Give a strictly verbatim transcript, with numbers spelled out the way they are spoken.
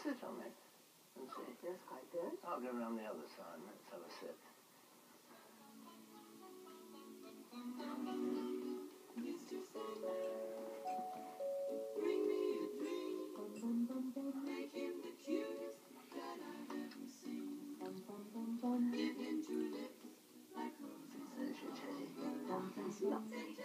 sit on it and see. Feels quite good. I'll go around the other side. Let's have a sit. Bring me a dream. Make him the cutest that I've ever seen. Give him two lips like roses. There's your tea. Thanks a lot.